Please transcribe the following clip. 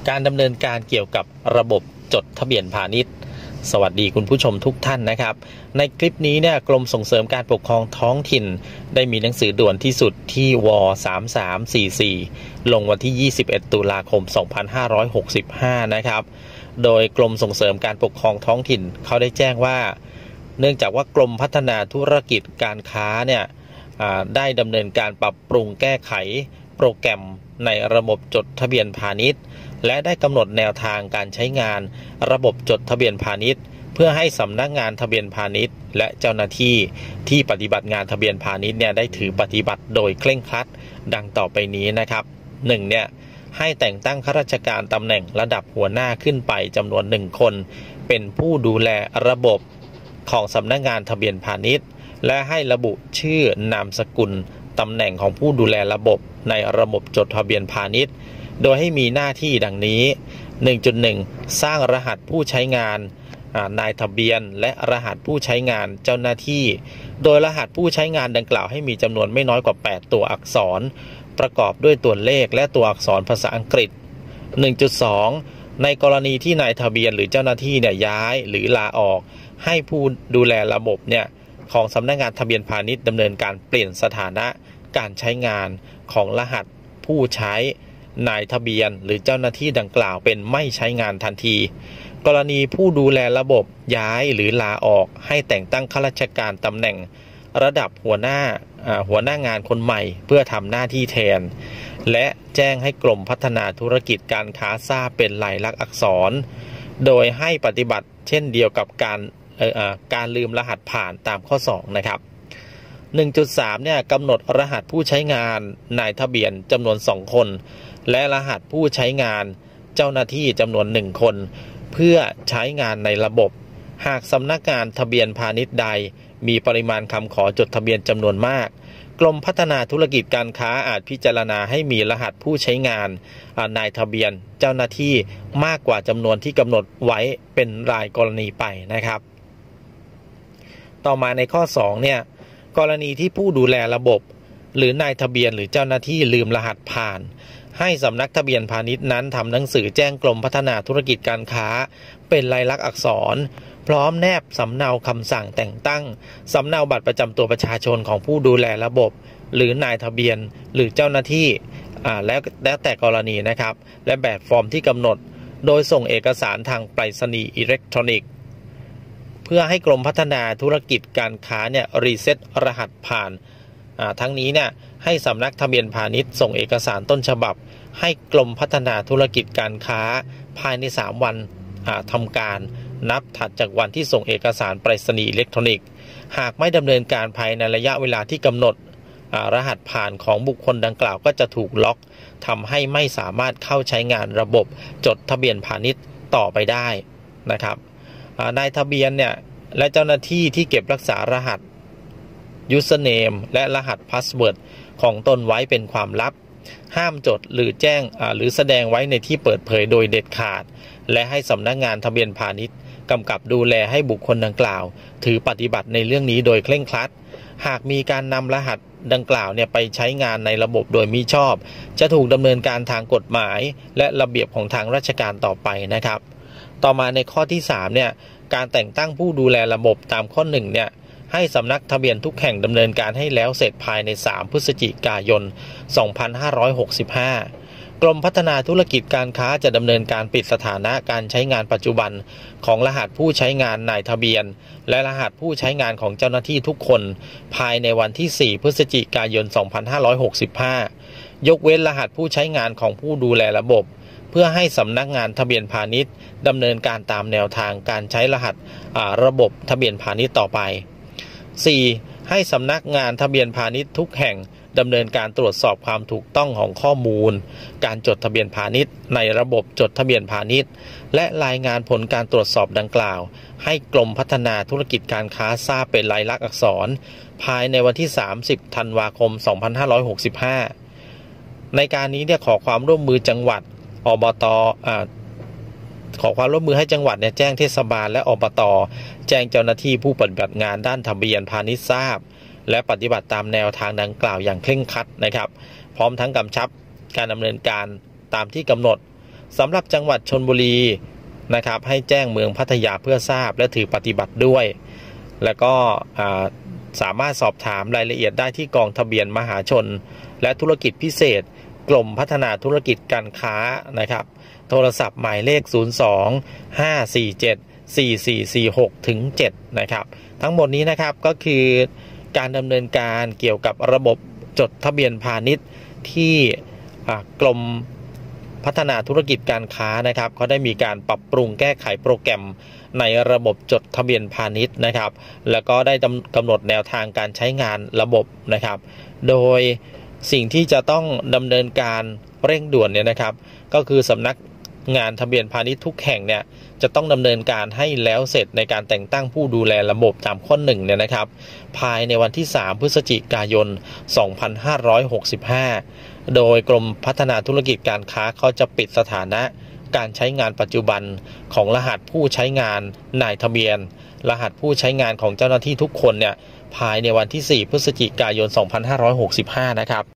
การดำเนินการเกี่ยวกับระบบจดทะเบียนพาณิชย์สวัสดีคุณผู้ชมทุกท่านนะครับในคลิปนี้เนี่ยกรมส่งเสริมการปกครองท้องถิ่นได้มีหนังสือด่วนที่สุดที่ว3344ลงวันที่ 21 ตุลาคม 2565นะครับโดยกรมส่งเสริมการปกครองท้องถิ่นเขาได้แจ้งว่าเนื่องจากว่ากรมพัฒนาธุรกิจการค้าเนี่ยได้ดำเนินการปรับปรุงแก้ไขโปรแกรมในระบบจดทะเบียนพาณิชย์และได้กำหนดแนวทางการใช้งานระบบจดทะเบียนพาณิชย์เพื่อให้สำนักงานทะเบียนพาณิชย์และเจ้าหน้าที่ที่ปฏิบัติงานทะเบียนพาณิชย์เนี่ยได้ถือปฏิบัติโดยเคร่งครัดดังต่อไปนี้นะครับ1เนี่ยให้แต่งตั้งข้าราชการตำแหน่งระดับหัวหน้าขึ้นไปจำนวน1คนเป็นผู้ดูแลระบบของสำนักงานทะเบียนพาณิชย์และให้ระบุชื่อนามสกุลตำแหน่งของผู้ดูแลระบบในระบบจดทะเบียนพาณิชย์โดยให้มีหน้าที่ดังนี้ 1.1 สร้างรหัสผู้ใช้งานนายทะเบียนและรหัสผู้ใช้งานเจ้าหน้าที่โดยรหัสผู้ใช้งานดังกล่าวให้มีจำนวนไม่น้อยกว่า8ตัวอักษรประกอบด้วยตัวเลขและตัวอักษรภาษาอังกฤษ 1.2 ในกรณีที่นายทะเบียนหรือเจ้าหน้าที่เนี่ยย้ายหรือลาออกให้ผู้ดูแลระบบเนี่ยของสำนักงานทะเบียนพาณิชย์ดำเนินการเปลี่ยนสถานะการใช้งานของรหัสผู้ใช้นายทะเบียนหรือเจ้าหน้าที่ดังกล่าวเป็นไม่ใช้งานทันทีกรณีผู้ดูแลระบบย้ายหรือลาออกให้แต่งตั้งข้าราชการตำแหน่งระดับหัวหน้างานคนใหม่เพื่อทำหน้าที่แทนและแจ้งให้กรมพัฒนาธุรกิจการค้าทราบเป็นลายลักษณ์อักษรโดยให้ปฏิบัติเช่นเดียวกับการลืมรหัสผ่านตามข้อ2นะครับ 1.3 เนี่ยกำหนดรหัสผู้ใช้งานนายทะเบียนจำนวน2คนและรหัสผู้ใช้งานเจ้าหน้าที่จำนวน1คนเพื่อใช้งานในระบบหากสำนักงานทะเบียนพาณิชย์ใดมีปริมาณคำขอจดทะเบียนจำนวนมากกรมพัฒนาธุรกิจการค้าอาจพิจารณาให้มีรหัสผู้ใช้งานนายทะเบียนเจ้าหน้าที่มากกว่าจำนวนที่กำหนดไว้เป็นรายกรณีไปนะครับต่อมาในข้อ2เนี่ยกรณีที่ผู้ดูแลระบบหรือนายทะเบียนหรือเจ้าหน้าที่ลืมรหัสผ่านให้สำนักทะเบียนพาณิชย์นั้นทำหนังสือแจ้งกรมพัฒนาธุรกิจการค้าเป็นลายลักษณ์อักษรพร้อมแนบสำเนาคำสั่งแต่งตั้งสำเนาบัตรประจำตัวประชาชนของผู้ดูแลระบบหรือนายทะเบียนหรือเจ้าหน้าที่แล้วแต่กรณีนะครับและแบบฟอร์มที่กำหนดโดยส่งเอกสารทางไปรษณีย์อิเล็กทรอนิกส์เพื่อให้กรมพัฒนาธุรกิจการค้าเนี่ยรีเซ็ตรหัสผ่านทั้งนี้เนี่ยให้สำนักทะเบียนพาณิชย์ส่งเอกสารต้นฉบับให้กรมพัฒนาธุรกิจการค้าภายใน3วันทำการนับถัดจากวันที่ส่งเอกสารไปรษณีย์อิเล็กทรอนิกส์หากไม่ดำเนินการภายในระยะเวลาที่กำหนดรหัสผ่านของบุคคลดังกล่าวก็จะถูกล็อกทำให้ไม่สามารถเข้าใช้งานระบบจดทะเบียนพาณิชย์ต่อไปได้นะครับนายทะเบียนเนี่ยและเจ้าหน้าที่ที่เก็บรักษารหัส username และรหัส password ของตนไว้เป็นความลับห้ามจดหรือแจ้งหรือแสดงไว้ในที่เปิดเผยโดยเด็ดขาดและให้สำนักงานทะเบียนพาณิชย์กำกับดูแลให้บุคคลดังกล่าวถือปฏิบัติในเรื่องนี้โดยเคร่งครัดหากมีการนำรหัสดังกล่าวเนี่ยไปใช้งานในระบบโดยมิชอบจะถูกดำเนินการทางกฎหมายและระเบียบของทางราชการต่อไปนะครับต่อมาในข้อที่3เนี่ยการแต่งตั้งผู้ดูแลระบบตามข้อ1เนี่ยให้สำนักทะเบียนทุกแห่งดำเนินการให้แล้วเสร็จภายใน3พฤศจิกายน 2565 กรมพัฒนาธุรกิจการค้าจะดำเนินการปิดสถานะการใช้งานปัจจุบันของรหัสผู้ใช้งานนายทะเบียนและรหัสผู้ใช้งานของเจ้าหน้าที่ทุกคนภายในวันที่4พฤศจิกายน 2565 ยกเว้นรหัสผู้ใช้งานของผู้ดูแลระบบเพื่อให้สำนักงานทะเบียนพาณิชย์ดำเนินการตามแนวทางการใช้รหัสระบบทะเบียนพาณิชย์ต่อไป 4. ให้สำนักงานทะเบียนพาณิชย์ทุกแห่งดำเนินการตรวจสอบความถูกต้องของข้อมูลการจดทะเบียนพาณิชย์ในระบบจดทะเบียนพาณิชย์และรายงานผลการตรวจสอบดังกล่าวให้กรมพัฒนาธุรกิจการค้าทราบเป็นลายลักษณ์อักษรภายในวันที่30ธันวาคม 2565 ในการนี้เนี่ยขอความร่วมมือจังหวัดอบต.ขอความร่วมมือให้จังหวัดเนี่ยแจ้งเทศบาลและอบต.แจ้งเจ้าหน้าที่ผู้ปฏิบัติงานด้านทะเบียนพาณิชย์ทราบและปฏิบัติตามแนวทางดังกล่าวอย่างเคร่งครัดนะครับพร้อมทั้งกำชับการดำเนินการตามที่กำหนดสำหรับจังหวัดชลบุรีนะครับให้แจ้งเมืองพัทยาเพื่อทราบและถือปฏิบัติด้วย แล้วก็สามารถสอบถามรายละเอียดได้ที่กองทะเบียนมหาชนและธุรกิจพิเศษกรมพัฒนาธุรกิจการค้านะครับโทรศัพท์หมายเลข 02-547-4446 ถึง 7 นะครับทั้งหมดนี้นะครับก็คือการดำเนินการเกี่ยวกับระบบจดทะเบียนพาณิชย์ที่กรมพัฒนาธุรกิจการค้านะครับเขาได้มีการปรับปรุงแก้ไขโปรแกรมในระบบจดทะเบียนพาณิชย์นะครับแล้วก็ได้กำหนดแนวทางการใช้งานระบบนะครับโดยสิ่งที่จะต้องดำเนินการเร่งด่วนเนี่ยนะครับก็คือสำนักงานทะเบียนพาณิชย์ทุกแห่งเนี่ยจะต้องดำเนินการให้แล้วเสร็จในการแต่งตั้งผู้ดูแลระบบตามข้อ1เนี่ยนะครับภายในวันที่3พฤศจิกายน2565โดยกรมพัฒนาธุรกิจการค้าเขาจะปิดสถานะการใช้งานปัจจุบันของรหัสผู้ใช้งานนายทะเบียนรหัสผู้ใช้งานของเจ้าหน้าที่ทุกคนเนี่ยภายในวันที่4พฤศจิกายน2565นะครับ